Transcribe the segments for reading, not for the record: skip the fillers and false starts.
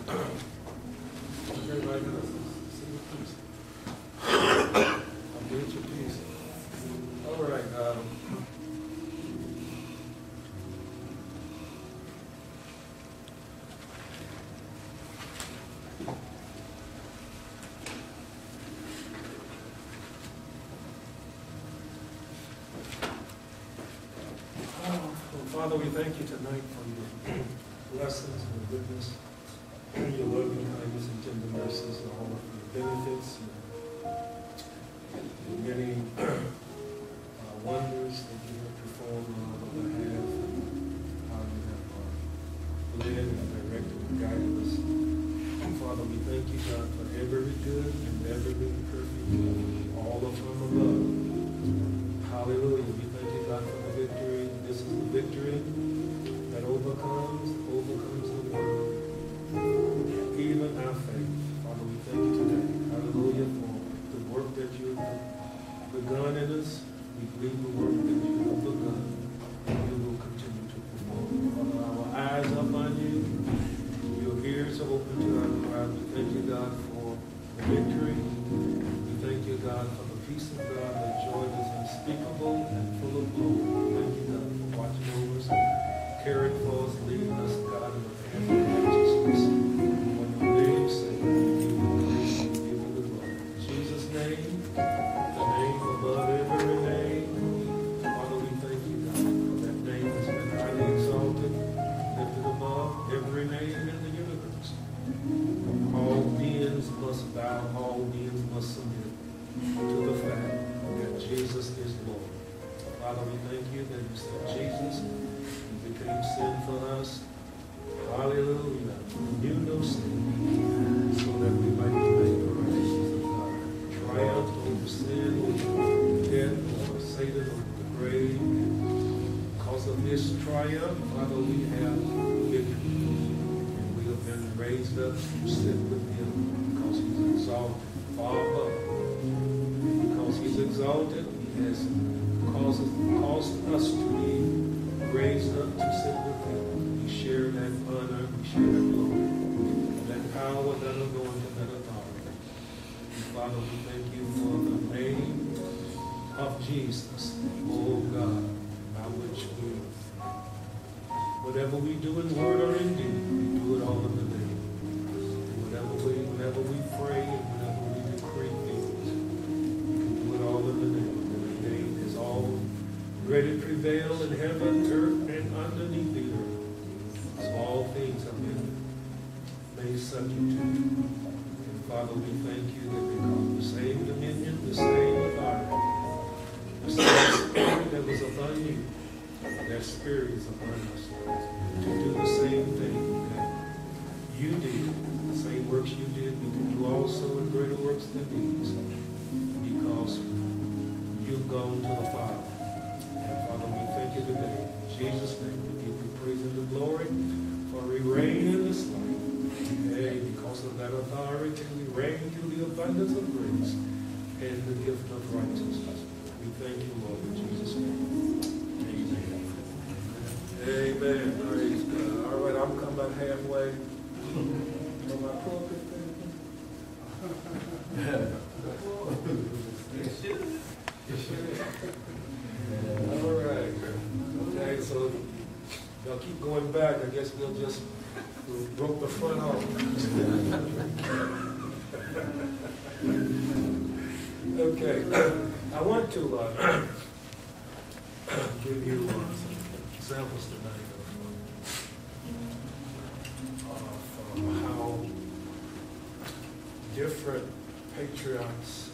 Everybody else, I'll get your piece. All right. Father, we thank you tonight for your blessings and goodness, your loving kindness and tender mercies, and all of your benefits, and many wonders that you have performed on our behalf, and how you have led and directed and guided us. Father, we thank you, God, for every good and every perfect gift, all of them above. Hallelujah. We thank you, God, for the victory. This is the victory that overcomes the world, even our faith. Father, we thank you today. Hallelujah, for the work that you have begun in us. We believe the work that you have begun, you will continue to perform. Father, our eyes are upon you. Your ears are open to our cry. We thank you, God, for the victory. We thank you, God, for the peace of God, that joy is unspeakable and full of glory. Thank you, God, for watching over us, caring for us, leading us, God, in the path of righteousness. For your name's sake, we give you praise and we give you the glory. In Jesus' name, the name above every name. Father, we thank you, God, for that name that's been highly exalted, lifted above every name in the universe. All beings must bow, all beings must submit to the fact that Jesus is Lord. Father, we thank you that you sent Jesus, he became sin for us. Hallelujah. You know sin, so that we might be made the righteousness of God. Triumphed over sin, over death, over Satan, over the grave. Because of this triumph, Father, we have victory. And we have been raised up to sit with him because he's exalted far above. Because he's exalted, he has caused us to be raised up to sit with him. We share that honor, we share that glory, that power, that anointing, that authority. And Father, we thank you for the name of Jesus, oh God, by which we, whatever we do in word or in deed, we do it all in the name. And whenever we pray and whenever we decree things, we can do it all in the name. And the name is all ready to prevail in heaven, earth, and underneath the earth. So all things have been made subject to you. And Father, we thank you that because the same dominion, the same authority, the same spirit that was upon you, that spirit is upon us to do the same thing that you did. The same works you did, we can do also in greater works than these, because you've gone to the Father. And Father, we thank you today. In Jesus' name, we give you praise and the glory, for we reign in this life. Hey, because of that authority, we reign through the abundance of grace and the gift of righteousness. We thank you, Lord, in Jesus' name. Amen. Amen. Praise God. All right, I'm coming about halfway. On my pulpit All right. Okay, so y'all keep going back. I guess we'll broke the front off. Okay. I want to give you some examples tonight of how different patriarchs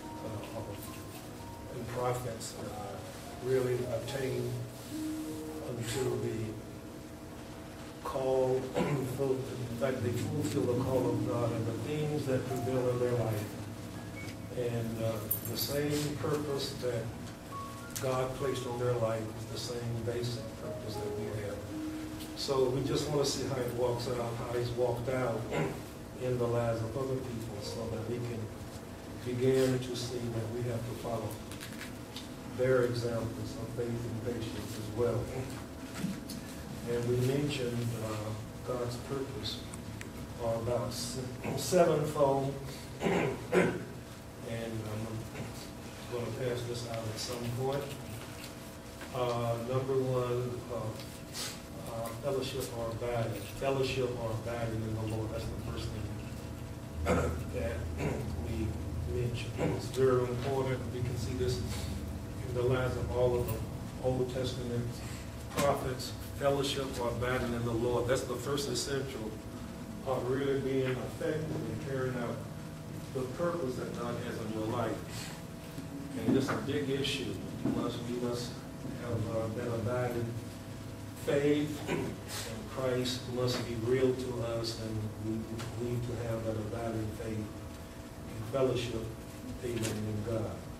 and prophets really attain unto the call. In fact, they fulfill the call of God and the things that prevail in their life. And the same purpose that God placed on their life is the same basic purpose that we have. So we just want to see how it walks out, how he's walked out in the lives of other people, so that we can begin to see that we have to follow their examples of faith and patience as well. And we mentioned God's purpose, or about sevenfold. And I'm going to pass this out at some point. Number one, fellowship or abiding. Fellowship or abiding in the Lord. That's the first thing that we mention. It's very important. We can see this in the lives of all of the Old Testament prophets. Fellowship or abiding in the Lord. That's the first essential of really being effective in carrying out the purpose that God has in your life. And it's a big issue. We must have that abiding faith, and Christ must be real to us, and we need to have that abiding faith and fellowship, amen, in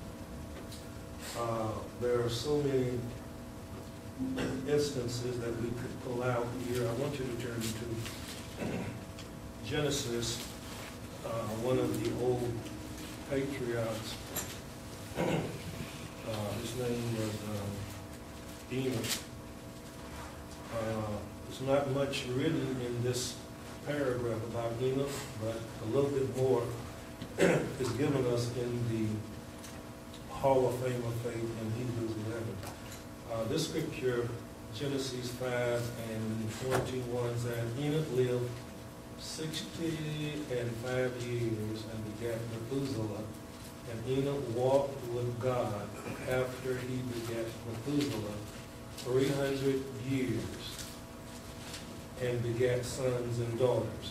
God. There are so many instances that we could pull out here. I want you to turn to Genesis, one of the old patriarchs. His name was Enoch. There's not much written in this paragraph about Enoch, but a little bit more is given us in the Hall of Fame of Faith in Hebrews 11. This scripture, Genesis 5 and 21, says, Enoch lived 65 years and begat Methuselah. And Enoch walked with God after he begat Methuselah 300 years and begat sons and daughters.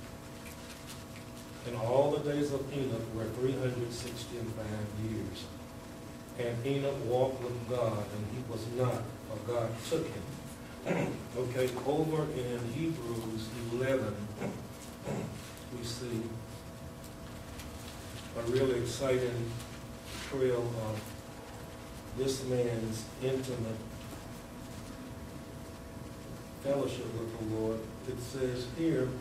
And all the days of Enoch were 365 years. And Enoch walked with God, and he was not, for God took him. Okay, over in Hebrews 11, we see a really exciting trail of this man's intimate fellowship with the Lord. It says here,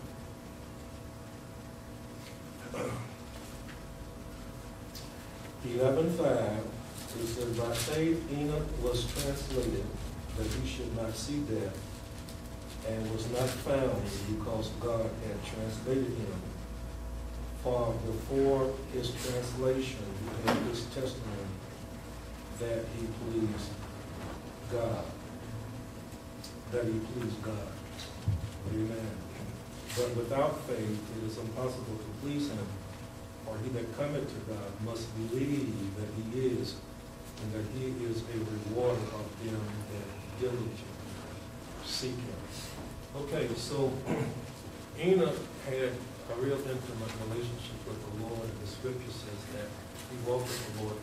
11:5, it says, by faith Enoch was translated that he should not see death, and was not found because God had translated him. For before his translation he had this testimony that he pleased God. That he pleased God. Amen. But without faith it is impossible to please him. For he that cometh to God must believe that he is, and that he is a rewarder of them that diligently seek him. Okay, so Enoch had a real intimate relationship with the Lord, and the scripture says that he walked with the Lord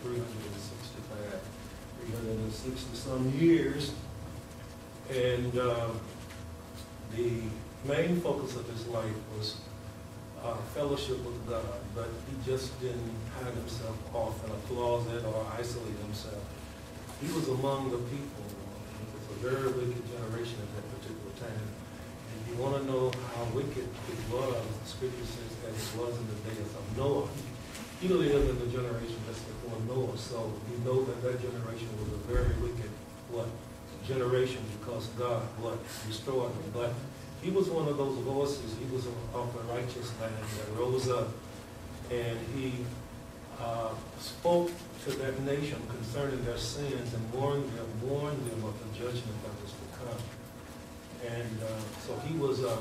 360 some years, and the main focus of his life was fellowship with God, but he just didn't hide himself off in a closet or isolate himself. He was among the people. It was a very wicked generation at that particular time. And if you want to know how wicked it was, the scripture says that it was in the days of Noah. He lived in the generation just before Noah, so you know that that generation was a very wicked generation, because God destroyed them. But he was one of those voices. He was of the righteous man that rose up, and he spoke to that nation concerning their sins and warned them of the judgment that was to come. And so he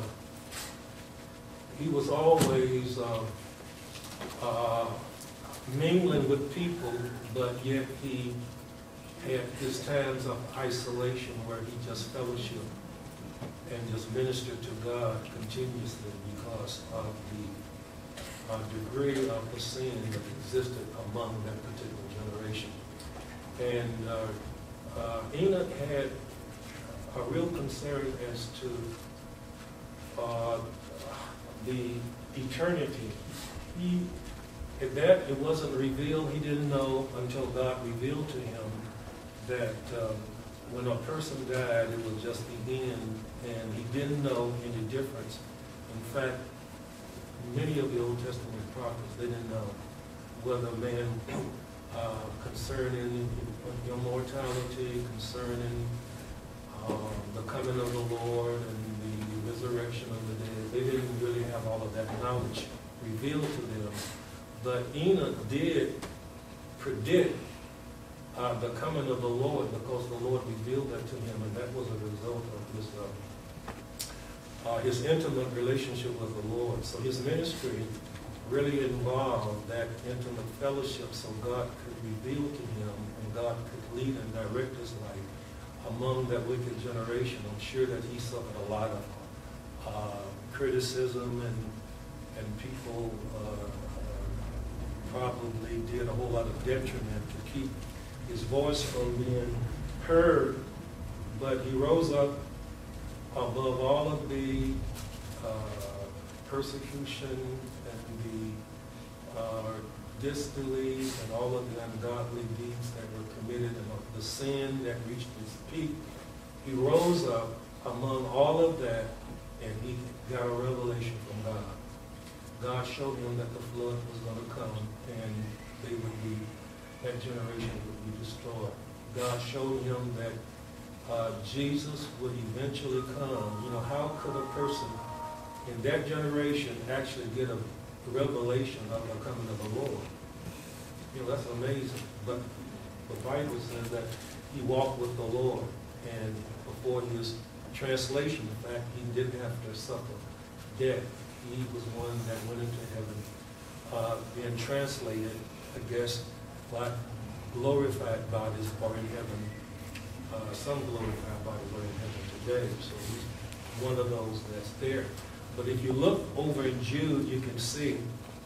was always mingling with people, but yet he had his times of isolation where he just fellowshiped and just ministered to God continuously because of the degree of the sin that existed among that particular generation. And Enoch had a real concern as to the eternity. It wasn't revealed. He didn't know until God revealed to him that when a person died, it was just the end, and he didn't know any difference. In fact, many of the Old Testament prophets, they didn't know whether man concerning immortality, concerning the coming of the Lord and the resurrection of the dead, they didn't really have all of that knowledge revealed to them. But Enoch did predict the coming of the Lord, because the Lord revealed that to him, and that was a result of his intimate relationship with the Lord. So his ministry really involved that intimate fellowship, so God could reveal to him and God could lead and direct his life among that wicked generation. I'm sure that he suffered a lot of criticism, and people probably did a whole lot of detriment to keep his voice from being heard. But he rose up above all of the persecution and the disbelief and all of the ungodly deeds that were committed and the sin that reached his peak. He rose up among all of that, and he got a revelation from God. God showed him that the flood was going to come, and that generation would be destroyed. God showed him that Jesus would eventually come. You know, how could a person in that generation actually get a revelation of the coming of the Lord? You know, that's amazing. But the Bible says that he walked with the Lord, and before his translation, in fact, he didn't have to suffer death. He was one that went into heaven, being translated, I guess, like glorified bodies are in heaven. Some glorified bodies are in heaven today. So he's one of those that's there. But if you look over in Jude, you can see,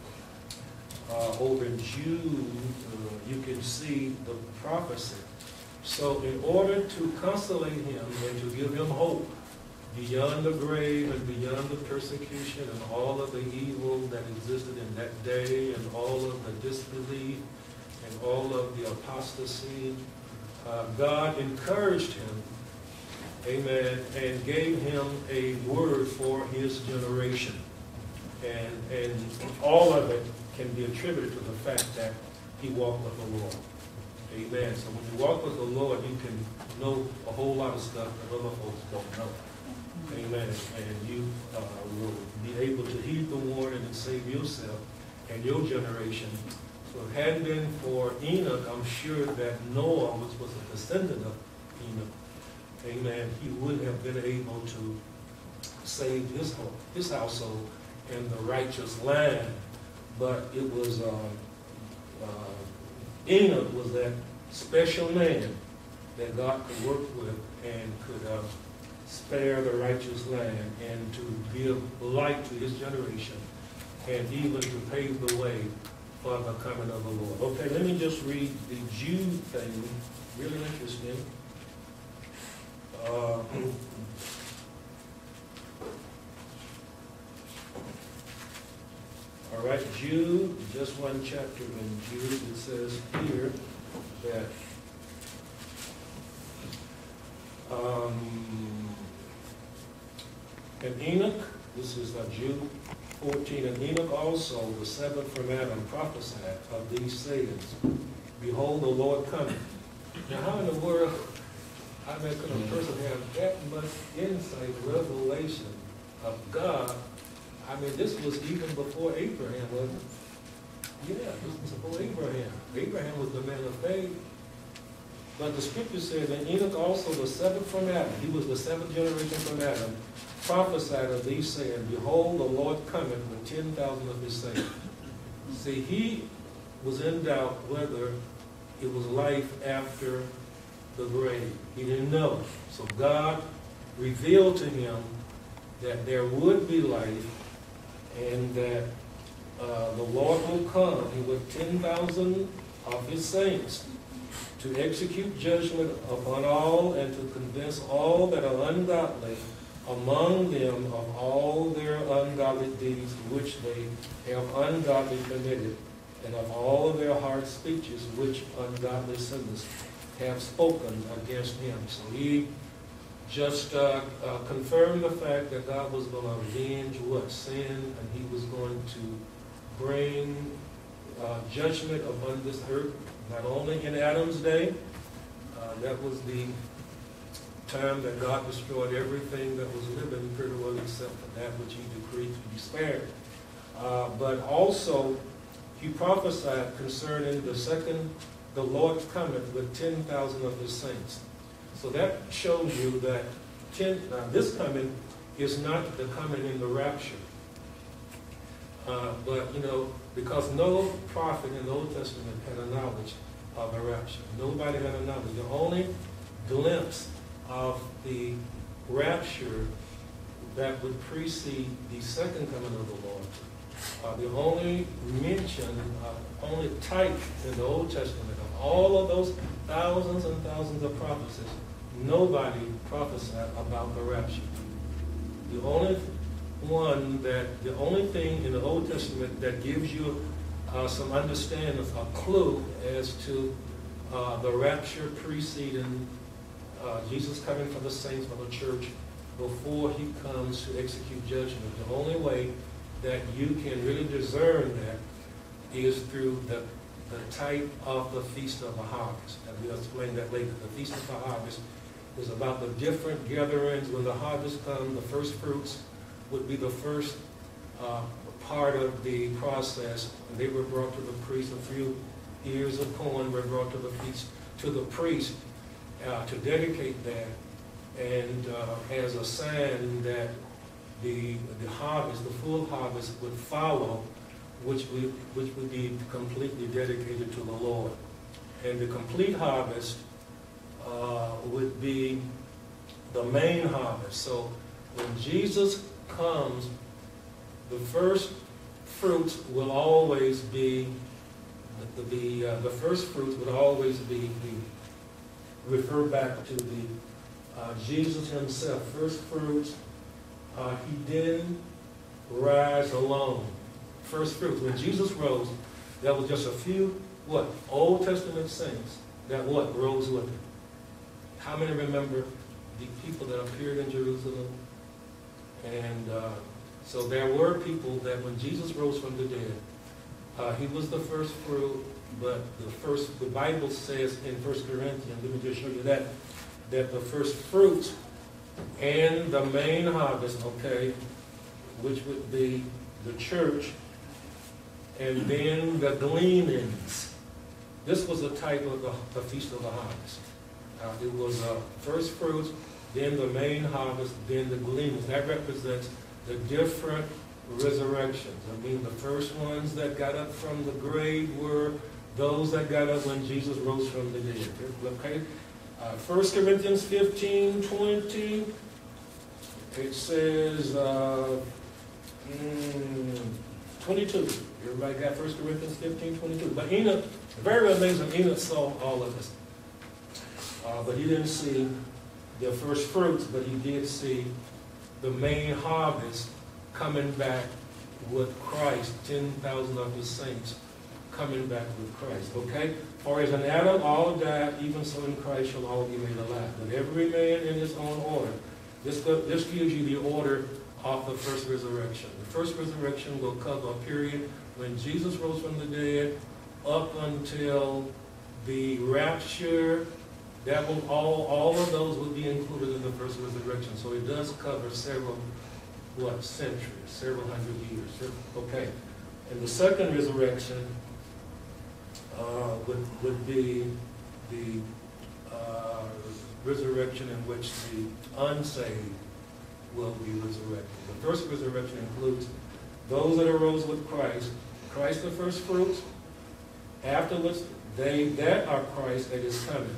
you can see the prophecy. So in order to consolate him and to give him hope beyond the grave and beyond the persecution and all of the evil that existed in that day and all of the disbelief and all of the apostasy, God encouraged him, amen, and gave him a word for his generation. And all of it can be attributed to the fact that he walked with the Lord. Amen. So when you walk with the Lord, you can know a whole lot of stuff that other folks don't know. Amen. And you will be able to heed the warning and save yourself and your generation. So if it hadn't been for Enoch, I'm sure that Noah, which was a descendant of Enoch, amen, he would have been able to save his household and the righteous land. But it was Enoch was that special man that God could work with and could spare the righteous land and to give light to his generation and even to pave the way for the coming of the Lord. Okay, let me just read the Jude thing. Really interesting. All right, Jude, just one chapter in Jude. It says here that and Enoch, this is Jude 14, and Enoch also, the seventh from Adam, prophesied of these sayings, behold, the Lord cometh. Now, how in the world, could a person have that much insight, revelation of God? I mean, this was even before Abraham, wasn't it? Yeah, this was before Abraham. Abraham was the man of faith. But the scripture says that Enoch also, the seventh from Adam, he was the seventh generation from Adam, prophesied of these saying, behold, the Lord cometh with 10,000 of his saints. See, he was in doubt whether it was life after the grave. He didn't know. So God revealed to him that there would be life and that the Lord will come with 10,000 of his saints to execute judgment upon all and to convince all that are ungodly among them of all their ungodly deeds which they have ungodly committed, and of all of their hard speeches which ungodly sinners have spoken against him. So he just confirmed the fact that God was going to avenge what? Sin, and he was going to bring judgment upon this earth, not only in Adam's day. That was the time that God destroyed everything that was living pretty well except for that which he decreed to be spared. But also, he prophesied concerning the Lord cometh with 10,000 of his saints. So that shows you that this coming is not the coming in the rapture. But, because no prophet in the Old Testament had a knowledge of the rapture. Nobody had a knowledge. The only glimpse of the rapture that would precede the second coming of the Lord, the only mention, only type in the Old Testament of all of those thousands and thousands of prophecies, nobody prophesied about the rapture. The only thing in the Old Testament that gives you some understanding, a clue as to the rapture preceding Jesus coming for the saints, for the church, before he comes to execute judgment. The only way that you can really discern that is through the type of the Feast of the Harvest. And we'll explain that later. The Feast of the Harvest is about the different gatherings. When the harvest comes, the first fruits would be the first part of the process. And they were brought to the priest. A few ears of corn were brought to the priest to dedicate that, and as a sign that the harvest, the full harvest, would follow, which would be completely dedicated to the Lord. And the complete harvest would be the main harvest. So when Jesus comes, the first fruits will always be the first fruits would always be refer back to Jesus himself. First fruits. He didn't rise alone. First fruits. When Jesus rose, there was just a few Old Testament saints that rose with him. How many remember the people that appeared in Jerusalem? And so there were people that when Jesus rose from the dead, he was the first fruit, but the Bible says in 1 Corinthians, let me just show you that the first fruits and the main harvest, which would be the church, and then the gleanings. This was a type of the Feast of the Harvest. It was first fruits, then the main harvest, then the gleanings. That represents the different resurrections. The first ones that got up from the grave were those that got up when Jesus rose from the dead. Okay? 1 Corinthians 15:20. It says 22. Everybody got 1 Corinthians 15:22. But Enoch, very amazing, Enoch saw all of this. But he didn't see the first fruits, but he did see the main harvest coming back with Christ, 10,000 of his saints coming back with Christ. Okay? For as in Adam all died, even so in Christ shall all be made alive. But every man in his own order. This gives you the order of the first resurrection. The first resurrection will cover a period when Jesus rose from the dead up until the rapture. That will all of those will be included in the first resurrection. So it does cover several centuries, several hundred years. Okay. And the second resurrection would be the resurrection in which the unsaved will be resurrected. The first resurrection includes those that arose with Christ, Christ the first fruits. Afterwards, they that are Christ that is coming.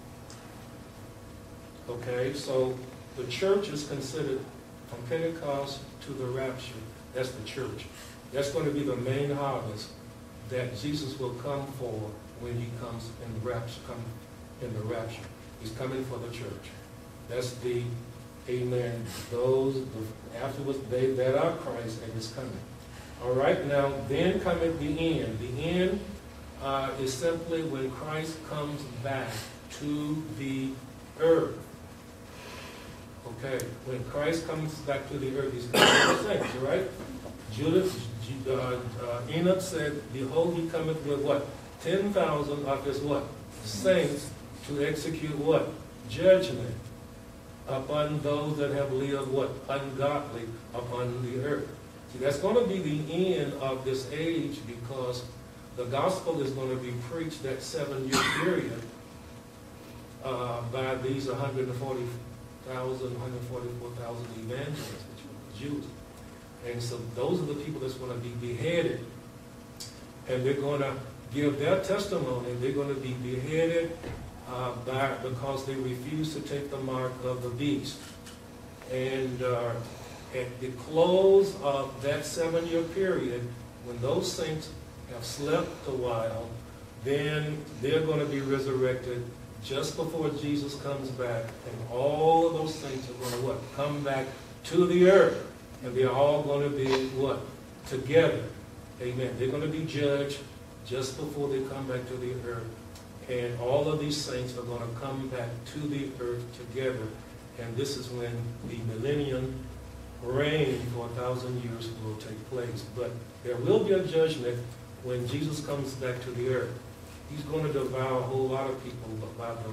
Okay, so the church is considered from Pentecost to the rapture. That's the church. That's going to be the main harvest that Jesus will come for when he comes in the rapture. He's coming for the church. That's the amen. Afterwards, they that are Christ and is coming. All right, now then cometh the end. The end is simply when Christ comes back to the earth. Okay, when Christ comes back to the earth, he's coming to the saints, right? Enoch said, behold, he cometh with 10,000 of his saints to execute judgment upon those that have lived ungodly upon the earth. See, that's going to be the end of this age, because the gospel is going to be preached that 7-year period by these 144,000 evangelists, which were the Jews. And so those are the people that's going to be beheaded. And they're going to give their testimony. They're going to be beheaded because they refuse to take the mark of the beast. And at the close of that 7-year period, when those saints have slept a while, then they're going to be resurrected just before Jesus comes back. And all of those saints are going to what? Come back to the earth. And they're all going to be what? Together. Amen. They're going to be judged just before they come back to the earth. And all of these saints are going to come back to the earth together. And this is when the millennium reign for 1,000 years will take place. But there will be a judgment when Jesus comes back to the earth. He's going to devour a whole lot of people by the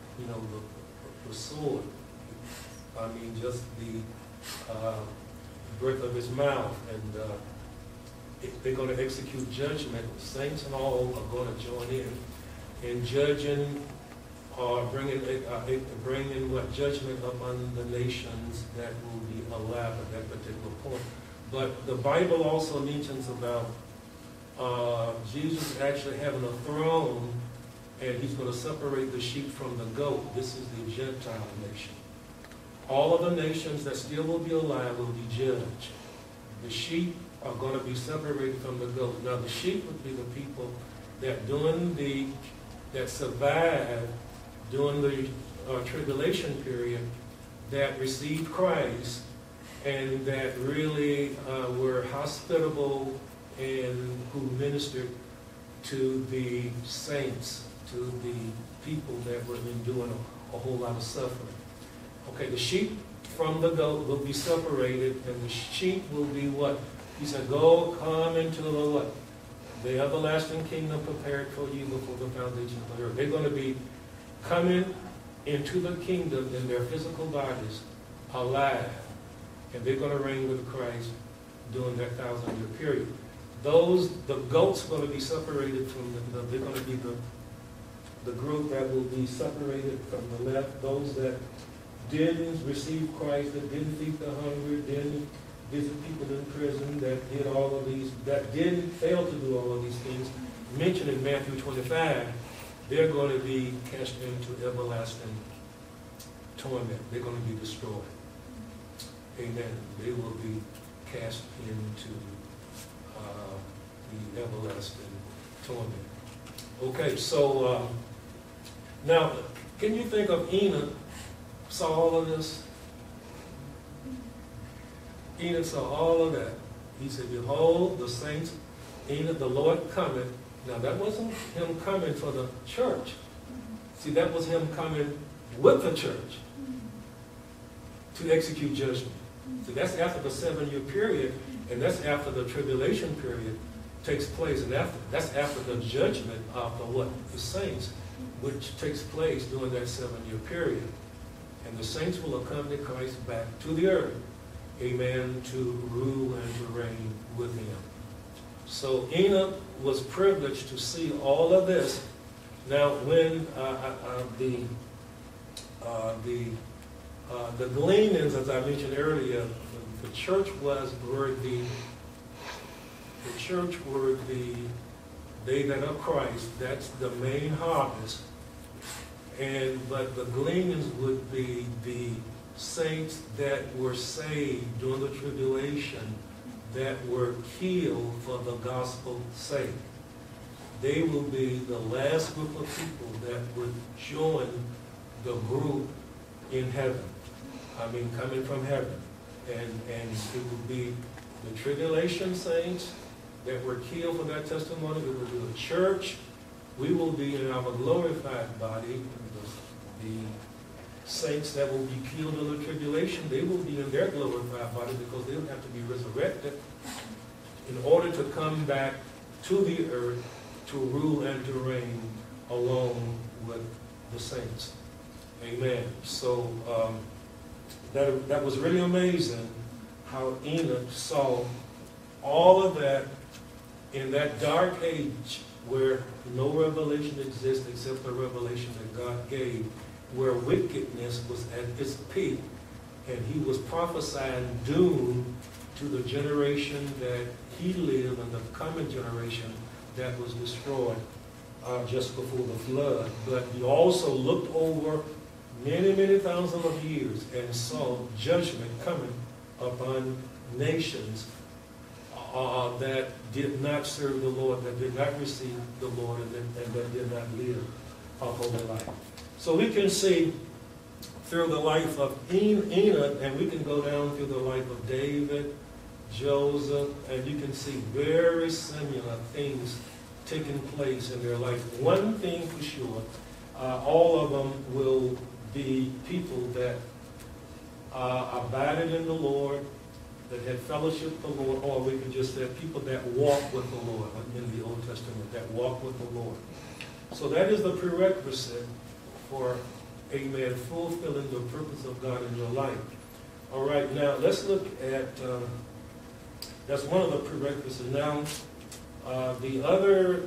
sword. I mean, just the breath of his mouth. And they're going to execute judgment. Saints and all are going to join in judging or bringing what judgment upon the nations that will be alive at that particular point. But the Bible also mentions about Jesus actually having a throne, and he's going to separate the sheep from the goat. This is the Gentile nation. All of the nations that still will be alive will be judged. The sheep are going to be separated from the goat. Now, the sheep would be the people that survived during the tribulation period, that received Christ, and that really were hospitable and who ministered to the saints, to the people that were enduring a whole lot of suffering. Okay, the sheep from the goat will be separated, and the sheep will be what? He said, go, come into the what? The everlasting kingdom prepared for you before the foundation of the earth. They're going to be coming into the kingdom in their physical bodies alive. And they're going to reign with Christ during that 1,000-year period. The goats are going to be separated from they're going to be the group that will be separated from the left. Those that didn't receive Christ, that didn't feed the hungry, didn't visit people in prison, that did all of these, that didn't fail to do all of these things mentioned in Matthew 25, they're going to be cast into everlasting torment. They're going to be destroyed. Amen. They will be cast into the everlasting torment. Okay, so now, can you think of Enoch saw all of this? Enoch saw all of that. He said, behold, the saints, Enoch, the Lord cometh. Now, that wasn't him coming for the church. See, that was him coming with the church to execute judgment. So that's after the 7-year period, and that's after the tribulation period takes place, and that's after the judgment of the saints, which takes place during that 7-year period. And the saints will accompany Christ back to the earth, amen, to rule and to reign with him. So Enoch was privileged to see all of this. Now, when the gleanings, as I mentioned earlier, the church were they that are Christ. That's the main harvest. But the gleanings would be the saints that were saved during the tribulation, that were killed for the gospel's sake. They will be the last group of people that would join the group in heaven. I mean, coming from heaven. And it will be the tribulation saints that were killed for that testimony. It will be the church. We will be in our glorified body. The saints that will be killed in the tribulation, they will be in their glorified body because they'll have to be resurrected in order to come back to the earth to rule and to reign along with the saints. Amen. So that was really amazing how Enoch saw all of that in that dark age where no revelation exists except the revelation that God gave, where wickedness was at its peak, and he was prophesying doom to the generation that he lived and the coming generation that was destroyed just before the flood. But he also looked over many, many thousands of years and saw judgment coming upon nations that did not serve the Lord, that did not receive the Lord, and that did not live a holy life. So we can see through the life of Enoch, and we can go down through the life of David, Joseph, and you can see very similar things taking place in their life. One thing for sure, all of them will be people that abided in the Lord, that had fellowship with the Lord, or we can just say people that walk with the Lord in the Old Testament, that walk with the Lord. So that is the prerequisite for, amen, fulfilling the purpose of God in your life. All right, now let's look at, that's one of the prerequisites. Now, the other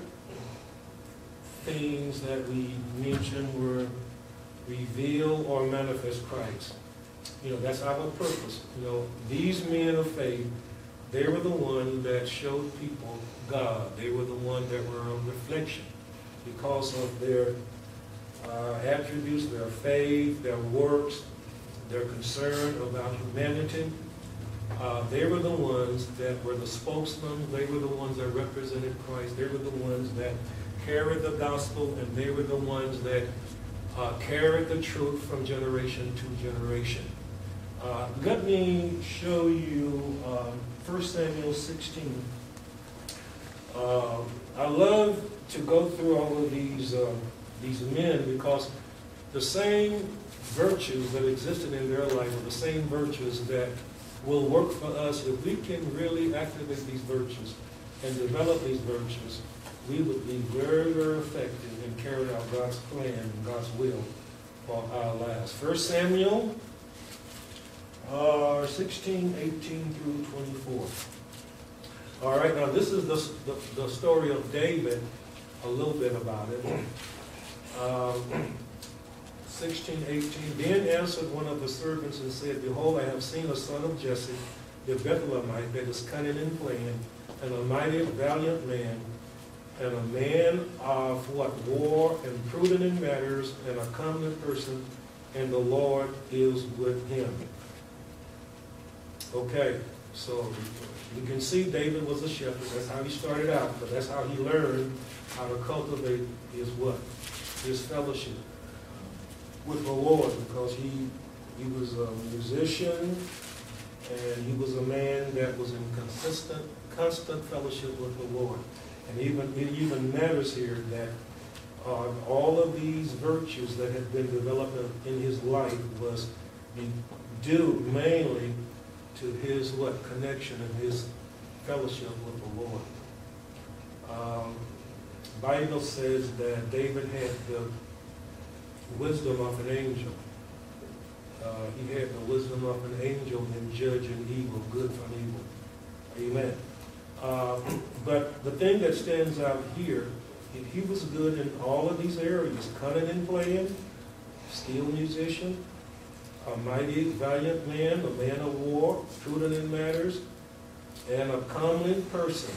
things that we mentioned were reveal or manifest Christ. You know, that's our purpose. You know, these men of faith, they were the ones that showed people God. They were the ones that were a reflection because of their attributes, their faith, their works, their concern about humanity. They were the ones that were the spokesmen. They were the ones that represented Christ. They were the ones that carried the gospel, and they were the ones that carried the truth from generation to generation. Let me show you 1 Samuel 16. I love to go through all of these men because the same virtues that existed in their life are the same virtues that will work for us. If we can really activate these virtues and develop these virtues, we would be very, very effective in carrying out God's plan and God's will for our lives. 1 Samuel 16, 18 through 24. All right, now this is the story of David, a little bit about it. 16, 18. Then answered one of the servants and said, Behold, I have seen a son of Jesse, the Bethlehemite, that is cunning in playing, and a mighty valiant man, and a man of what? War, and prudent in matters, and a comely person, and the Lord is with him. Okay, so you can see David was a shepherd. That's how he started out, but that's how he learned how to cultivate his what? His fellowship with the Lord, because he was a musician, and he was a man that was in constant fellowship with the Lord. And it even matters here that all of these virtues that had been developed in his life was due mainly to his what? Connection and his fellowship with the Lord. Bible says that David had the wisdom of an angel. He had the wisdom of an angel in judging evil, good from evil. Amen. But the thing that stands out here, he was good in all of these areas. Cunning in playing, skilled musician, a mighty valiant man, a man of war, prudent in matters, and a comely person.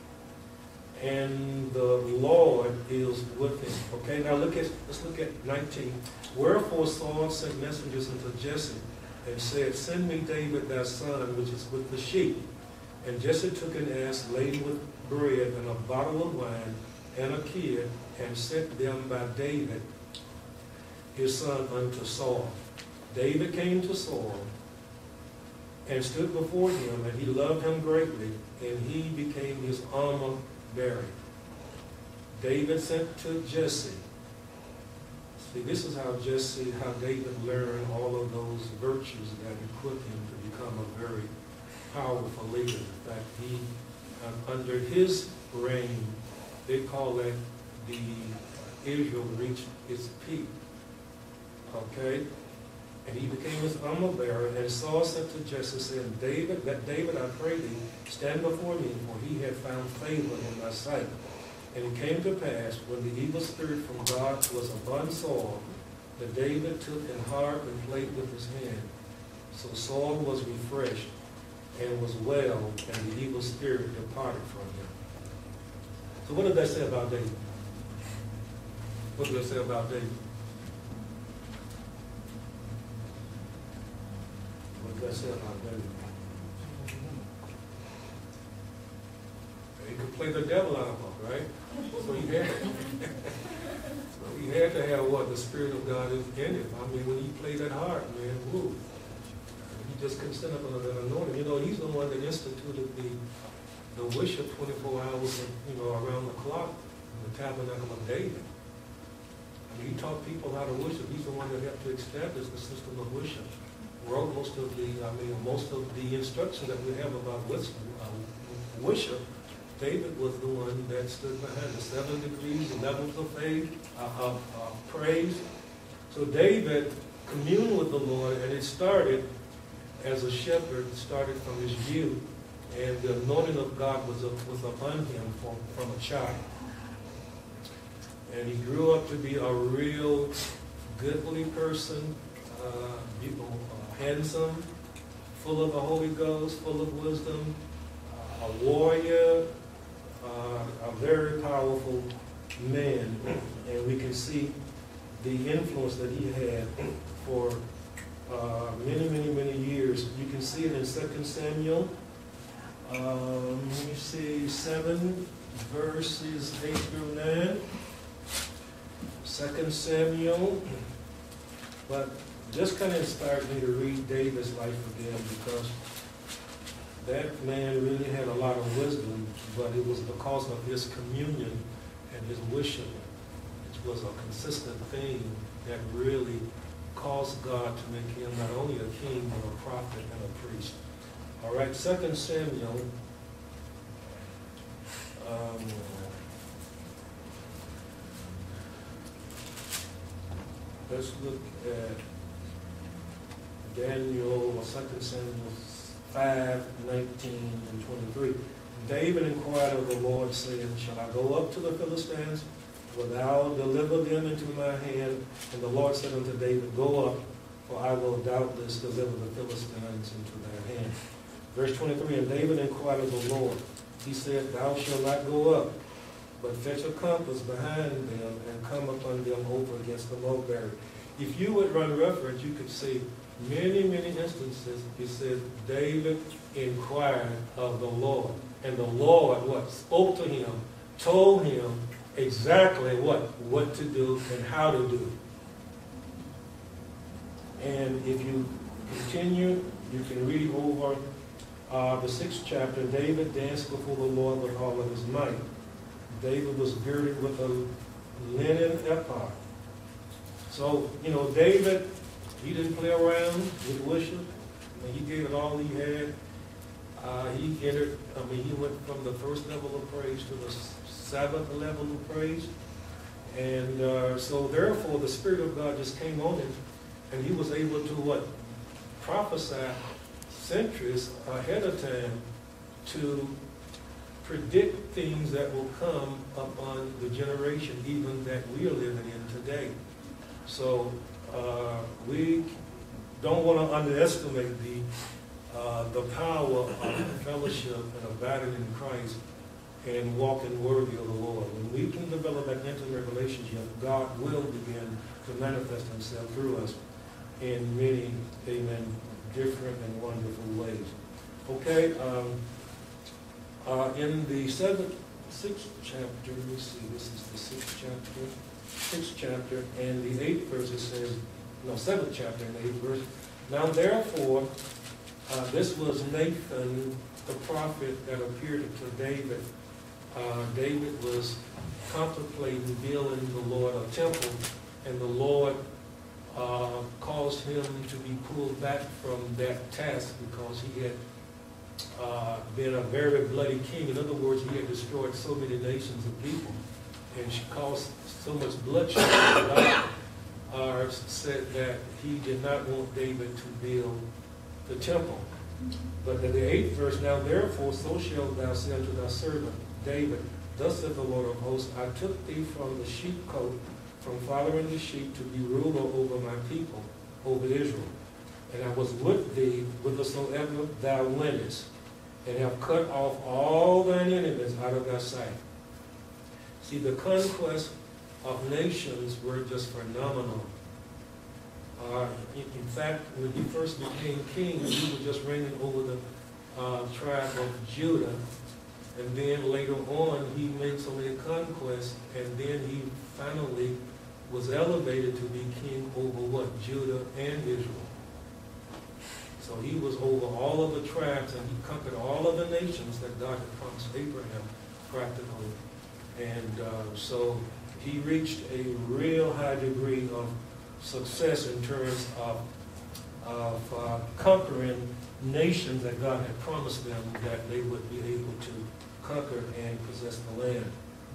And the Lord is with him. Okay, now let's look at 19. Wherefore Saul sent messengers unto Jesse and said, Send me David thy son, which is with the sheep. And Jesse took an ass laden with bread and a bottle of wine and a kid, and sent them by David his son unto Saul. David came to Saul and stood before him, and he loved him greatly, and he became his armor bearer. David sent to Jesse. See, this is how David learned all of those virtues that equipped him to become a very powerful leader. In fact, under his reign, they call that Israel reached its peak. Okay? And he became his armor bearer. And Saul said to Jesse, saying, David, I pray thee, stand before me, for he had found favor in my sight. And it came to pass, when the evil spirit from God was upon Saul, that David took an harp and played with his hand. So Saul was refreshed and was well, and the evil spirit departed from him. So what did that say about David? What did that say about David? What did that say about David? He could play the devil out of him, right? So he had he had to have what? The Spirit of God is in him. I mean, when he played that harp, man, woo. He just couldn't stand up under that anointing. You know, he's the one that instituted the worship 24 hours, around the clock in the tabernacle of David. I mean, he taught people how to worship. He's the one that helped to establish the system of worship. Wrote most of the instructions that we have about worship. David was the one that stood behind the 7 degrees, the levels of faith, of praise. So David communed with the Lord, and it started as a shepherd, started from his youth, and the anointing of God was upon him from a child. And he grew up to be a real goodly person, handsome, full of the Holy Ghost, full of wisdom, a warrior, a very powerful man. And we can see the influence that he had for many, many, many years. You can see it in 2 Samuel. Let me see, 7 verses 8 through 9. 2 Samuel. But this kind of inspired me to read David's life again, because that man really had a lot of wisdom, but it was because of his communion and his worship, which was a consistent thing that really caused God to make him not only a king, but a prophet and a priest. All right, 2 Samuel. Let's look at Daniel, or 2 Samuel 5, 19 and 23. David inquired of the Lord, saying, Shall I go up to the Philistines? Wilt thou deliver them into my hand? And the Lord said unto David, Go up, for I will doubtless deliver the Philistines into thy hand. Verse 23, And David inquired of the Lord. He said, Thou shalt not go up, but fetch a compass behind them, and come upon them over against the mulberry. If you would run reference, you could see many, many instances. It says David inquired of the Lord. And the Lord, spoke to him, told him exactly what to do and how to do. And if you continue, you can read over the 6th chapter. David danced before the Lord with all of his might. David was girded with a linen ephod. So, David, he didn't play around with worship. He gave it all he had. He went from the first level of praise to the 7th level of praise. And so therefore the Spirit of God just came on him, and he was able to prophesy centuries ahead of time to predict things that will come upon the generation even that we are living in today. So we don't want to underestimate the power of fellowship and abiding in Christ and walking worthy of the Lord. When we can develop that intimate relationship, God will begin to manifest himself through us in many, different and wonderful ways. Okay, in the 6th chapter, let me see, this is the 6th chapter, and the 8th verse, it says, 7th chapter and the 8th verse. Now therefore, this was Nathan, the prophet that appeared to David. David was contemplating building the Lord a temple, and the Lord caused him to be pulled back from that task because he had been a very bloody king. In other words, he had destroyed so many nations of people and caused so much bloodshed. said that he did not want David to build the temple. But in the 8th verse, now therefore so shalt thou say unto thy servant David, thus saith the Lord of hosts, I took thee from the sheepcote, from following the sheep, to be ruler over my people, over Israel. And I was with thee whithersoever thou wentest, and have cut off all thine enemies out of thy sight. See, the conquest of nations were just phenomenal. In fact, when he first became king, he was just reigning over the tribe of Judah. And then later on, he made so many conquests, and then he finally was elevated to be king over what? Judah and Israel. So he was over all of the tribes, and he conquered all of the nations that God had promised Abraham, practically. And so he reached a real high degree of success in terms of conquering nations that God had promised them that they would be able to conquer and possess the land.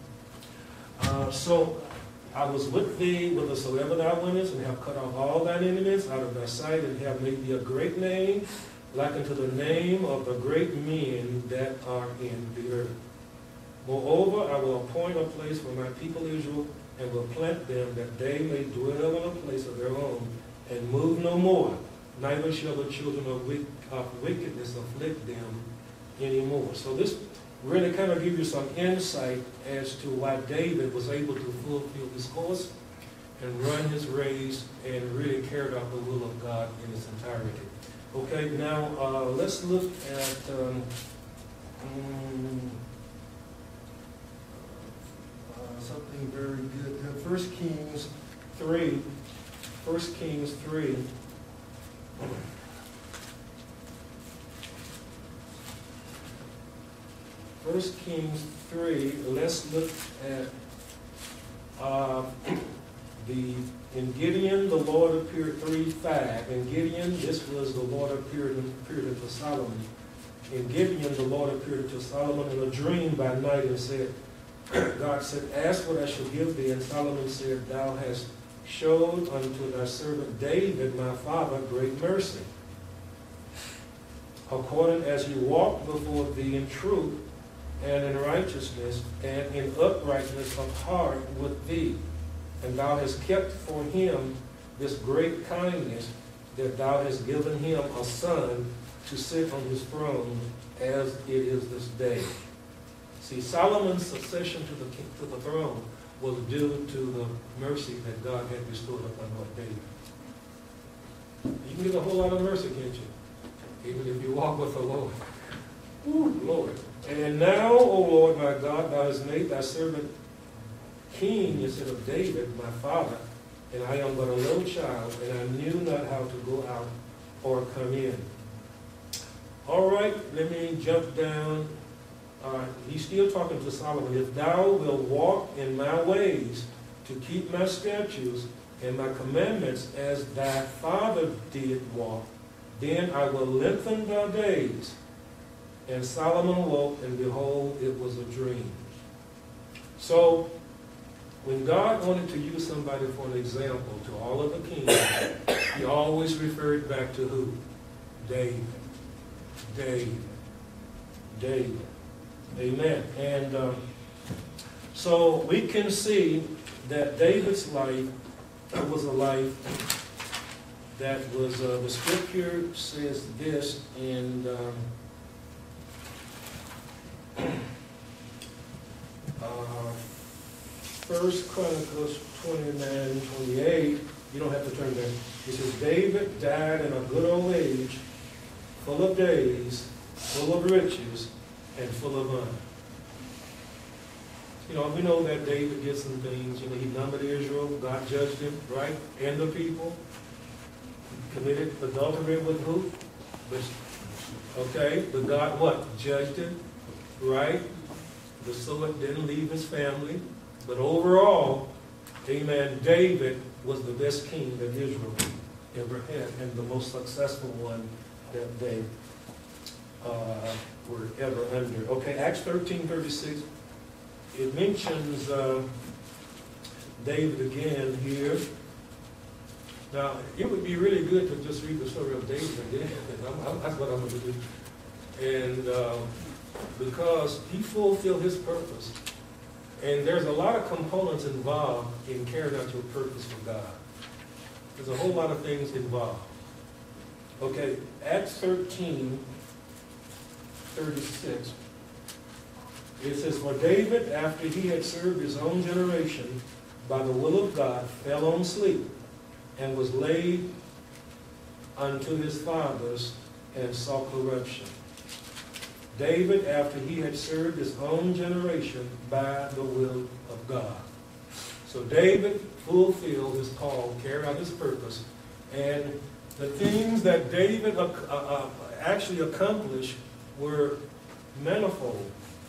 So I was with thee whithersoever thou wentest, and have cut off all thine enemies out of thy sight, and have made thee a great name, like unto the name of the great men that are in the earth. Moreover, I will appoint a place for my people Israel, and will plant them, that they may dwell in a place of their own, and move no more. Neither shall the children of wickedness afflict them anymore. So this really kind of gives you some insight as to why David was able to fulfill his course and run his race and really carried out the will of God in its entirety. Okay, now let's look at something very good. 1 Kings 3. 1 Kings 3. First Kings 3, let's look at in Gideon, the Lord appeared 3:5. In Gideon, this was the Lord appeared unto Solomon. In Gideon, the Lord appeared to Solomon in a dream by night and said, God said, ask what I shall give thee. And Solomon said, thou hast showed unto thy servant David, my father, great mercy, according as he walked before thee in truth and in righteousness and in uprightness of heart with thee. And thou hast kept for him this great kindness, that thou hast given him a son to sit on his throne, as it is this day. See, Solomon's succession to the throne was due to the mercy that God had bestowed upon David. You can get a whole lot of mercy, can't you? Even if you walk with the Lord. Ooh, Lord. And now, O Lord my God, thou hast made thy servant king instead of David, my father, and I am but a little child, and I knew not how to go out or come in. All right, let me jump down. He's still talking to Solomon. If thou wilt walk in my ways to keep my statutes and my commandments as thy father did walk, then I will lengthen thy days. And Solomon woke, and behold, it was a dream. So, when God wanted to use somebody for an example to all of the kings, he always referred back to who? David. David. David. Amen. And so we can see that David's life was a life that was, the scripture says this in First Chronicles 29:28. You don't have to turn there. It says, David died in a good old age, full of days, full of riches, and full of honor. You know, we know that David did some things. You know, he numbered Israel. God judged him, right? And the people. He committed adultery with who? Okay, but God what? Judged him, right? The sword didn't leave his family. But overall, amen, David was the best king that Israel ever had, and the most successful one that they were ever under. Okay, Acts 13:36, it mentions David again here. Now, it would be really good to just read the story of David again. That's what I'm going to do. And because he fulfilled his purpose. And there's a lot of components involved in carrying out your purpose for God. There's a whole lot of things involved. Okay, Acts 13:36. It says, "For David, after he had served his own generation, by the will of God, fell on sleep, and was laid unto his fathers, and saw corruption." David, after he had served his own generation by the will of God. So David fulfilled his call, carried out his purpose, and the things that David actually accomplished were manifold.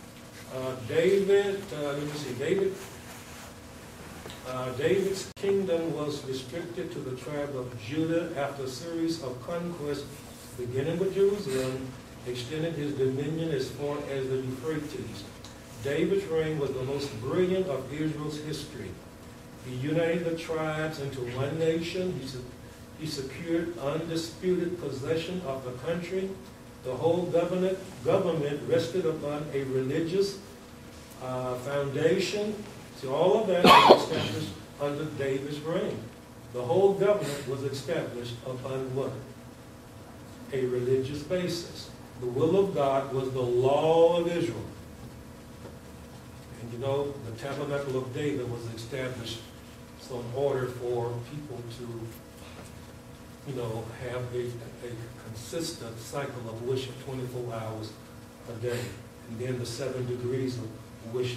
David's kingdom was restricted to the tribe of Judah after a series of conquests, beginning with Jerusalem, extended his dominion as far as the Euphrates. David's reign was the most brilliant of Israel's history. He united the tribes into one nation. He secured undisputed possession of the country. The whole government rested upon a religious foundation. See, all of that was established under David's reign. The whole government was established upon what? A religious basis. The will of God was the law of Israel. And you know, the tabernacle of David was established so in order for people to, you know, have a consistent cycle of worship 24 hours a day. And then the 7 degrees of worship.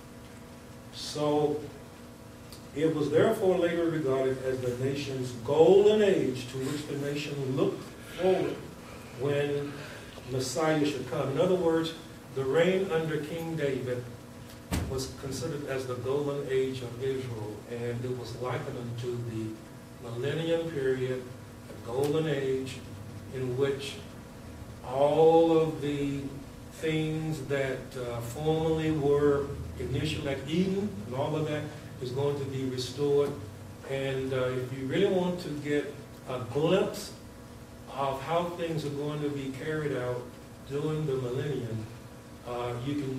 So it was therefore later regarded as the nation's golden age to which the nation looked forward when Messiah should come. In other words, the reign under King David was considered as the golden age of Israel, and it was likened unto the millennium period, a golden age in which all of the things that formerly were initial at Eden and all of that is going to be restored. And if you really want to get a glimpse of how things are going to be carried out during the millennium, you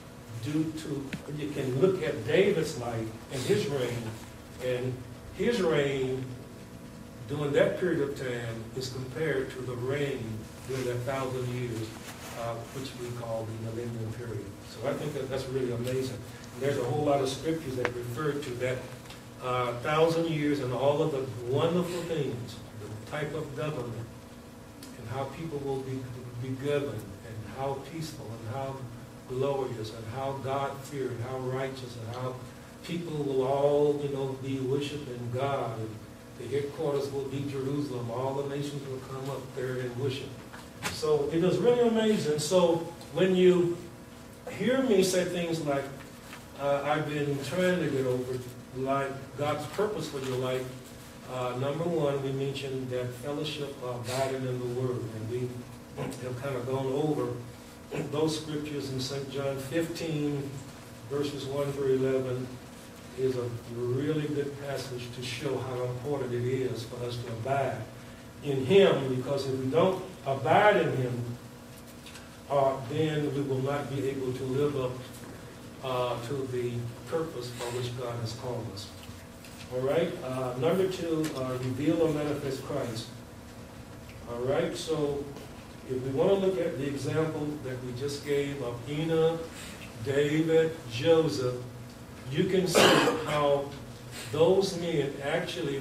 can look at David's life and his reign, and his reign during that period of time is compared to the reign during that 1,000 years, which we call the millennium period. So I think that's really amazing. And there's a whole lot of scriptures that refer to that 1,000 years and all of the wonderful things, the type of government, and how people will be governed, and how peaceful, and how glorious, and how God-fearing, how righteous, and how people will all, you know, be worshiping God. And the headquarters will be Jerusalem. All the nations will come up there and worship. So it is really amazing. So when you hear me say things like, I've been trying to get over, like God's purpose for your life, number one, we mentioned that fellowship, abiding in the Word. And we have kind of gone over those scriptures in St. John 15, verses 1 through 11, is a really good passage to show how important it is for us to abide in Him, because if we don't abide in Him, then we will not be able to live up to the purpose for which God has called us. All right? Number two, reveal or manifest Christ. All right? So if we want to look at the example that we just gave of Enoch, David, Joseph, you can see how those men actually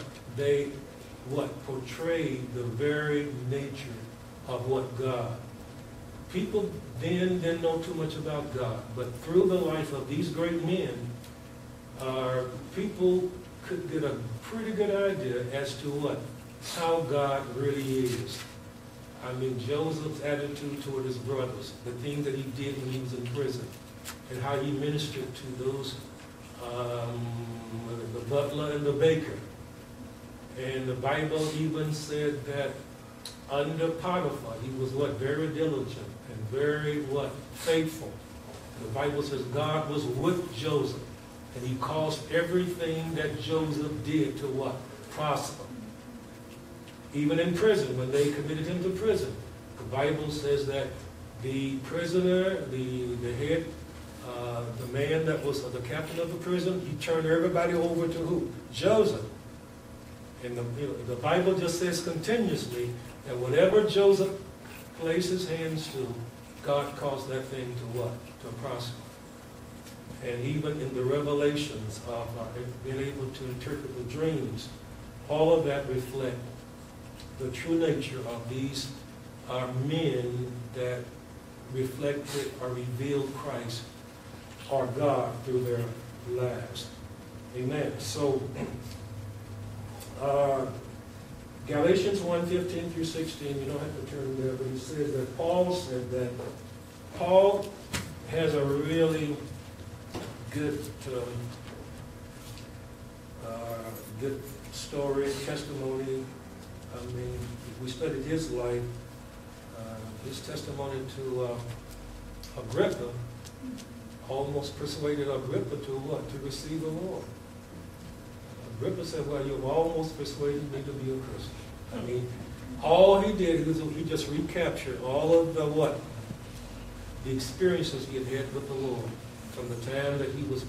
portrayed the very nature of what God. People then didn't know too much about God, but through the life of these great men, people could get a pretty good idea as to how God really is. I mean, Joseph's attitude toward his brothers, the things that he did when he was in prison, and how he ministered to those, the butler and the baker. And the Bible even said that under Potiphar, he was very diligent and very faithful. The Bible says God was with Joseph, and he caused everything that Joseph did to prosper. Even in prison, when they committed him to prison, the Bible says that the prisoner, the head, the man that was the captain of the prison, he turned everybody over to who? Joseph. And the Bible just says continuously that whatever Joseph placed his hands to, God caused that thing to what? To prosper. And even in the revelations of being able to interpret the dreams, all of that reflect the true nature of these are men that reflected or revealed Christ or God through their lives. Amen. So, Galatians 1:15 through 16, you don't have to turn there, but it says that Paul said that Paul has a really good story, testimony. I mean, we studied his life, his testimony to Agrippa, almost persuaded Agrippa to what? To receive the Lord. Agrippa said, well, you've almost persuaded me to be a Christian. I mean, all he did, he just recaptured all of the what? The experiences he had had with the Lord from the time that he was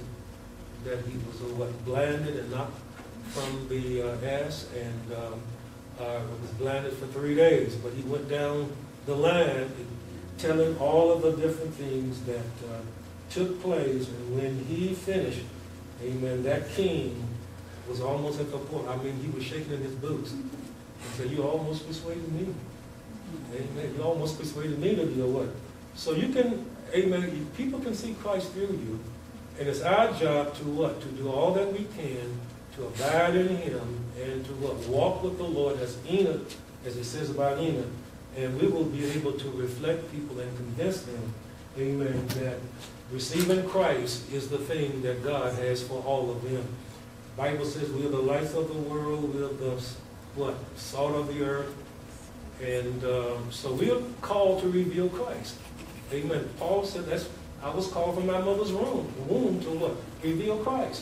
what? Blinded and knocked from the ass and was blinded for 3 days. But he went down the line telling all of the different things that took place. And when he finished, amen, that king was almost at the point, I mean, he was shaking in his boots. And said, you almost persuaded me. Amen. You almost persuaded me to be a what? So you can, amen, people can see Christ through you. And it's our job to what? To do all that we can to abide in him and to what? Walk with the Lord as Enoch, as it says about Enoch. And we will be able to reflect people and convince them, amen, that receiving Christ is the thing that God has for all of them. The Bible says we are the lights of the world, we are the what? Salt of the earth. And so we are called to reveal Christ. Amen. Paul said I was called from my mother's womb to what? Reveal Christ.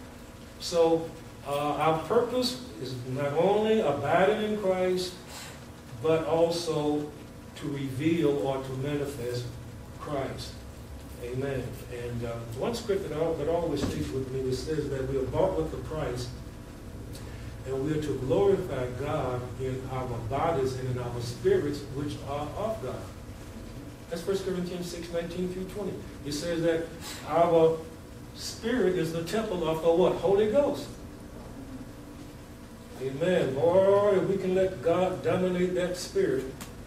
So our purpose is not only abiding in Christ, but also to reveal or to manifest Christ. Amen. And one scripture that always sticks with me, it says that we are bought with the price, and we are to glorify God in our bodies and in our spirits, which are of God. That's 1 Corinthians 6:19 through 20. It says that our spirit is the temple of the what? Holy Ghost. Amen. Or if we can let God dominate that spirit.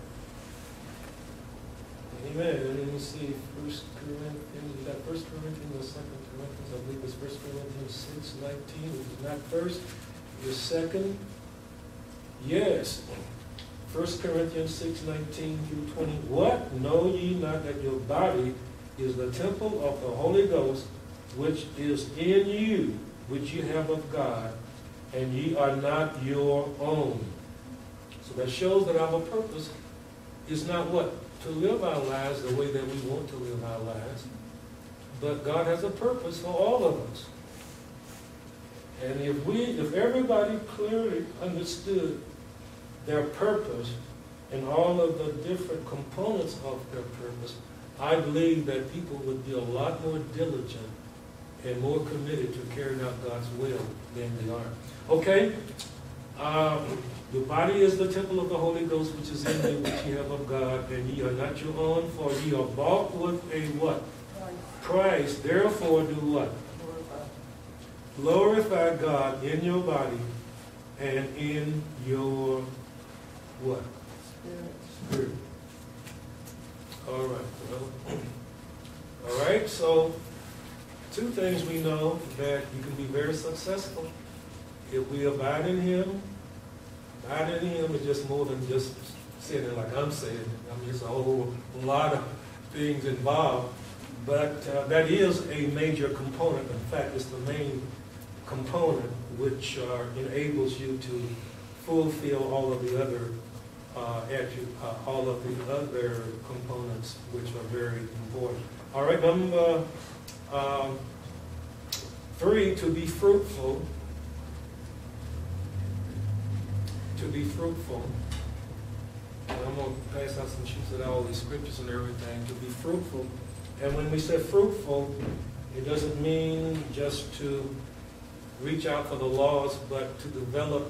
Amen. And then you see 1 Corinthians, is that 1 Corinthians or 2 Corinthians? I believe it's 1 Corinthians 6:19, which is not first, it's second. Yes. 1 Corinthians 6:19 through 20. What? Know ye not that your body is the temple of the Holy Ghost, which is in you, which you have of God, and ye are not your own. So that shows that our purpose is not what? To live our lives the way that we want to live our lives. But God has a purpose for all of us. And if everybody clearly understood their purpose and all of the different components of their purpose, I believe that people would be a lot more diligent and more committed to carrying out God's will than they are. Okay? Your body is the temple of the Holy Ghost, which is in you, which ye have of God, and ye are not your own, for ye are bought with a what? Price. Therefore do what? Glorify God in your body and in your what? Spirit. All right. Well, all right. So, two things we know that you can be very successful if we abide in him. Abide in him is just more than just saying it like I'm saying it. I mean, it's a whole lot of things involved. But that is a major component. In fact, it's the main component which enables you to fulfill all of the other all of the other components which are very important. All right, number 3, to be fruitful. to be fruitful. And I'm going to pass out some sheets of all these scriptures and everything. To be fruitful. And when we say fruitful, it doesn't mean just to reach out for the lost, but to develop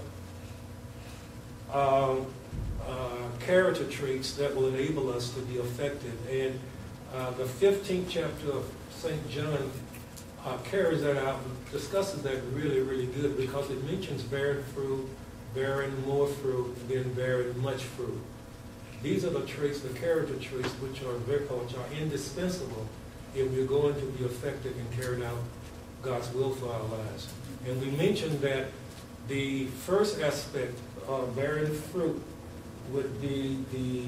character traits that will enable us to be effective. And the 15th chapter of St. John carries that out and discusses that really, really good, because it mentions bearing fruit, bearing more fruit, and then bearing much fruit. These are the traits, the character traits, which are indispensable if we're going to be effective in carrying out God's will for our lives. And we mentioned that the first aspect of bearing fruit would be the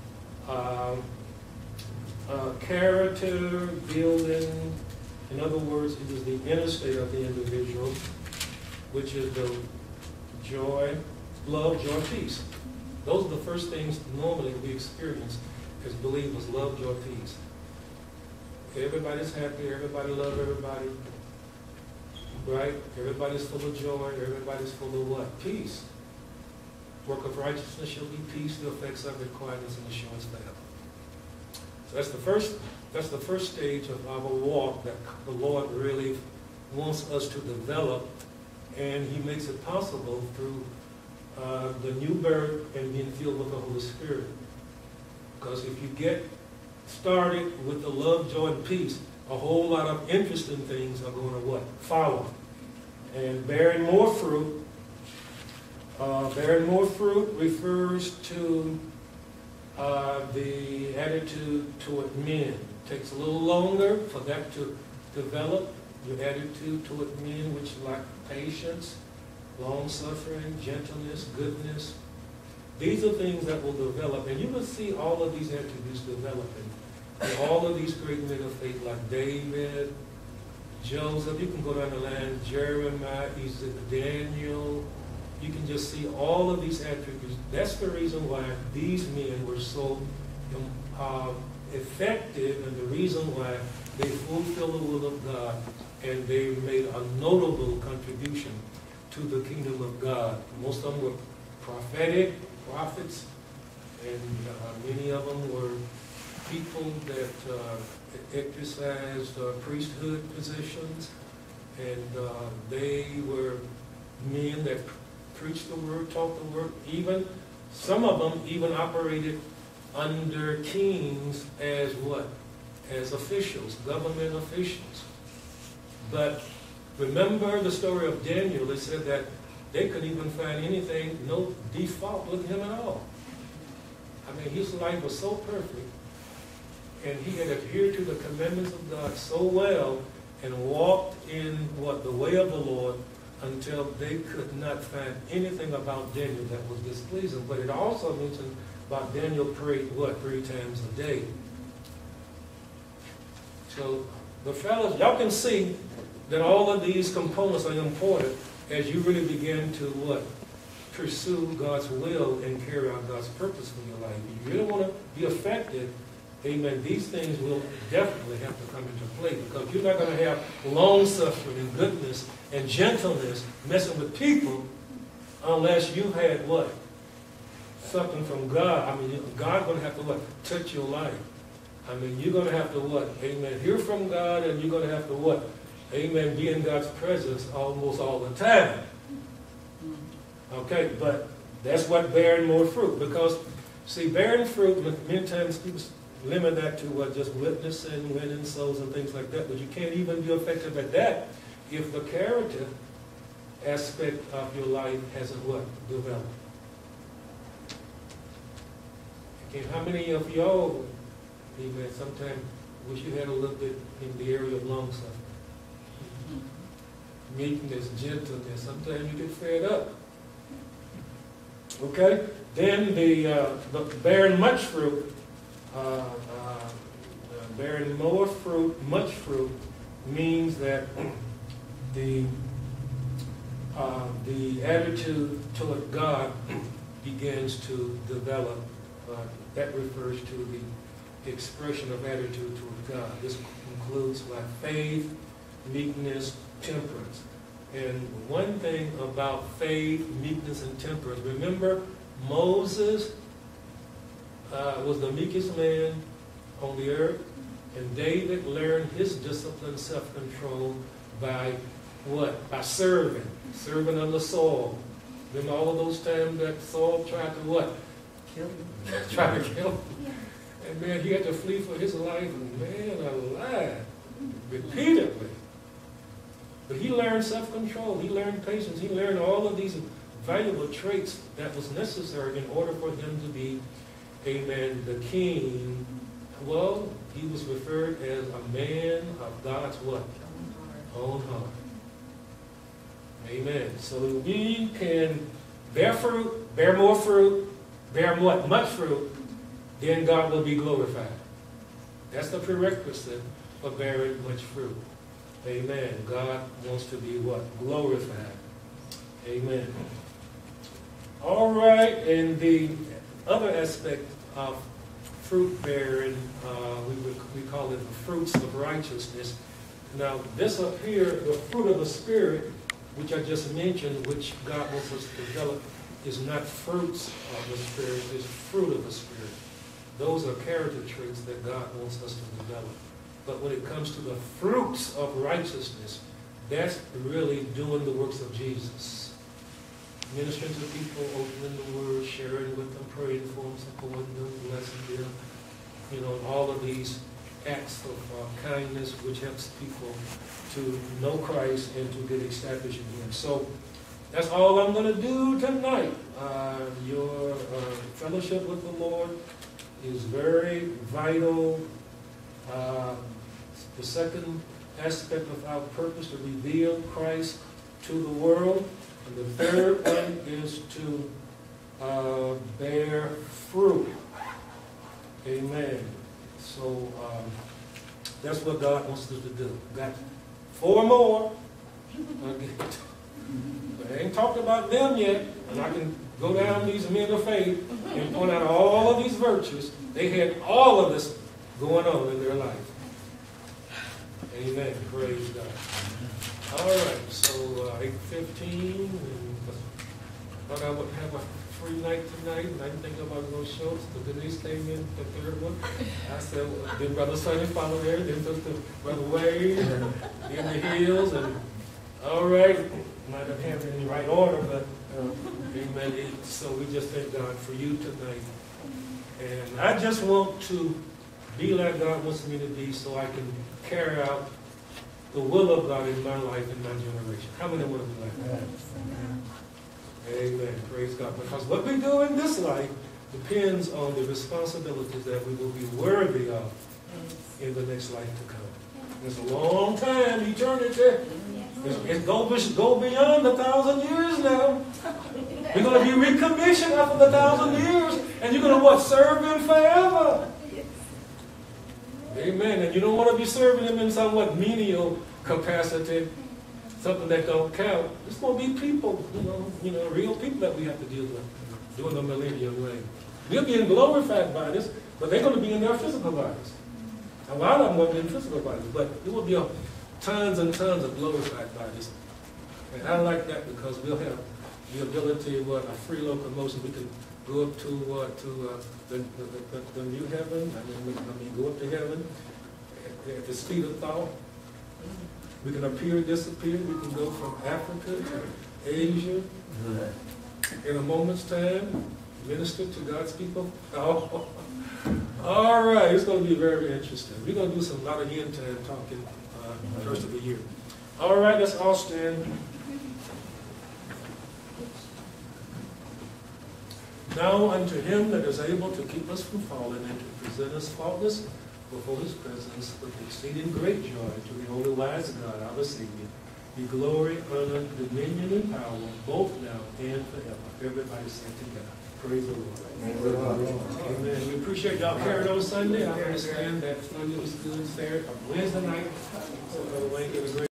character building. In other words, it is the inner state of the individual, which is the joy, love, joy, peace. Those are the first things normally we experience as believers: love, joy, peace. Everybody's happy, everybody loves everybody, right? Everybody's full of joy, everybody's full of what? Peace. Work of righteousness shall be peace, the effects of it, quietness, and assurance forever. So that's the first stage of our walk that the Lord really wants us to develop, and He makes it possible through the new birth and being filled with the Holy Spirit. Because if you get started with the love, joy, and peace, a whole lot of interesting things are going to what? Follow. And bearing more fruit refers to the attitude toward men. It takes a little longer for that to develop. Your attitude toward men, which is like patience, long-suffering, gentleness, goodness. These are things that will develop, and you will see all of these attributes developing. And all of these great men of faith, like David, Joseph, you can go down the line, Jeremiah, Daniel. You can just see all of these attributes. That's the reason why these men were so effective, and the reason why they fulfilled the will of God, and they made a notable contribution to the kingdom of God. Most of them were prophetic, prophets, and many of them were people that exercised priesthood positions, and they were men that preached the word, taught the word. Even some of them even operated under kings as what? As officials, government officials. But remember the story of Daniel. They said that they couldn't even find anything, no default with him at all. I mean, his life was so perfect, and he had adhered to the commandments of God so well and walked in what? The way of the Lord, until they could not find anything about Daniel that was displeasing. But it also mentioned about Daniel prayed, what? 3 times a day. So the fellas, y'all can see that all of these components are important as you really begin to what? Pursue God's will and carry out God's purpose for your life. If you really want to be effective, amen, these things will definitely have to come into play, because you're not going to have long-suffering and goodness and gentleness messing with people unless you had what? Something from God. I mean, God's going to have to what? Touch your life. I mean, you're going to have to what? Amen, hear from God, and you're going to have to what? Amen, be in God's presence almost all the time. Okay, but that's what bearing more fruit. Because, see, bearing fruit, many times people limit that to what? Just witnessing, winning souls and things like that. But you can't even be effective at that if the character aspect of your life hasn't what? Developed. Okay, how many of y'all, amen, sometimes wish you had a little bit in the area of long-suffering? Meekness, gentleness. Sometimes you get fed up. Okay? Then the bearing much fruit, bearing more fruit, much fruit, means that the attitude toward God begins to develop. That refers to the expression of attitude toward God. This includes like faith, meekness, temperance. And one thing about faith, meekness, and temperance. Remember, Moses was the meekest man on the earth, and David learned his discipline, self-control by what? By serving under Saul. Remember all of those times that Saul tried to what? Kill him. Try to kill him. And man, he had to flee for his life, and man, alive, repeatedly. But he learned self-control, he learned patience, he learned all of these valuable traits that was necessary in order for him to be, amen, the king. Well, he was referred as a man of God's what? Own heart. Amen. So we can bear fruit, bear more fruit, bear what? Much fruit, then God will be glorified. That's the prerequisite for bearing much fruit. Amen. God wants to be what? Glorified. Amen. All right, and the other aspect of fruit bearing, we call it the fruits of righteousness. Now, this up here, the fruit of the Spirit, which I just mentioned, which God wants us to develop, is not fruits of the Spirit, it's fruit of the Spirit. Those are character traits that God wants us to develop. But when it comes to the fruits of righteousness, that's really doing the works of Jesus. Ministering to people, opening the Word, sharing with them, praying for them, supporting them, blessing them. You know, all of these acts of kindness which helps people to know Christ and to get established in Him. So that's all I'm going to do tonight. Your fellowship with the Lord is very vital. The second aspect of our purpose to reveal Christ to the world. And the third one is to bear fruit. Amen. So that's what God wants us to do. Got 4 more. But I ain't talked about them yet. And I can go down these men of faith and point out all of these virtues. They had all of this going on in their life. Amen. Praise God. All right. So 8:15. Thought I would have a free night tonight, and I didn't think nobody was going to show up. So Denise came in, the third one. I said, well, then Brother Sonny followed there, then took the Brother Wade, and in the Hills, and all right. Might not have it in the right order, but amen. So we just thank God for you tonight. And I just want to be like God wants me to be so I can carry out the will of God in my life, in my generation. How many want to be like that? Amen. Praise God. Because what we do in this life depends on the responsibilities that we will be worthy of in the next life to come. It's a long time, eternity. It go beyond 1,000 years now. You're going to be recommissioned after 1,000 years, and you're going to what? Serve Him forever. Amen. And you don't want to be serving Him in somewhat menial capacity, something that don't count. It's going to be people, you know, real people that we have to deal with during the millennium reign. We're being glorified by this, but they're going to be in their physical bodies. A lot of them won't be in physical bodies, but it will be tons and tons of glorified bodies. And I like that because we'll have the ability of a free locomotion. We can go up to the new heaven. I mean, go up to heaven at the speed of thought. We can appear and disappear. We can go from Africa to Asia in a moment's time. Minister to God's people. Oh. All right, it's going to be very interesting. We're going to do a lot of end time talking first of the year. All right, let's all stand. Now unto Him that is able to keep us from falling and to present us faultless before His presence with exceeding great joy, to the only wise God, our Savior, be glory, honor, dominion, and power, both now and forever. Everybody say together. Praise the Lord. Amen. We appreciate y'all carrying on Sunday. I understand that Sunday was good. Saturday, Wednesday night. So Brother Wayne gave a great